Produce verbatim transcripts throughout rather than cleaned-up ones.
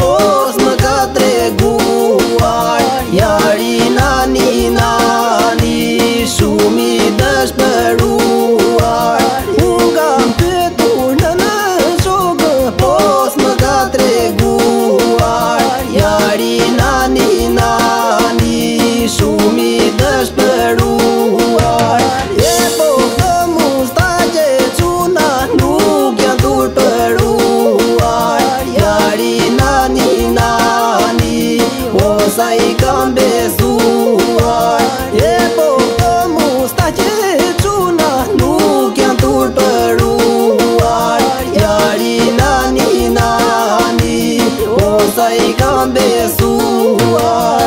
poți mă că treguar. Iari nani nani Shumi dëshpëruar. Unë kam pyetur në në shokë, poți mă că treguar. Iari nani nani Shumi dëshpëruar. E po të musta që quna nuk janë turpëruar. Jari nani nani osa i kam besuar. E po të musta që quna nuk janë turpëruar. Jari nani nani osa i kam besuar.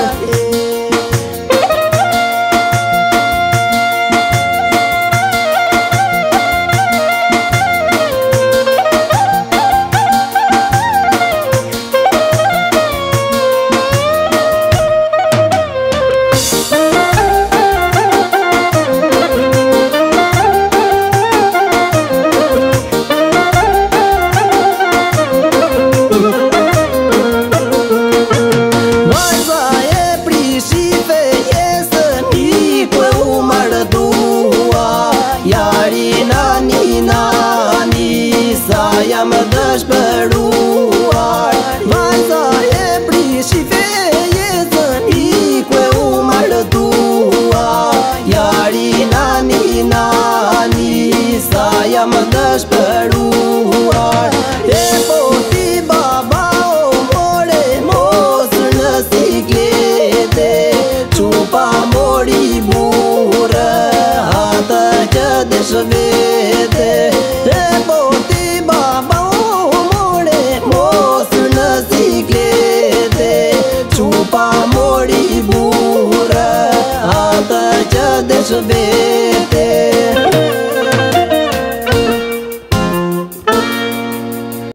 Jari nani nani sa jam dëshpëruar.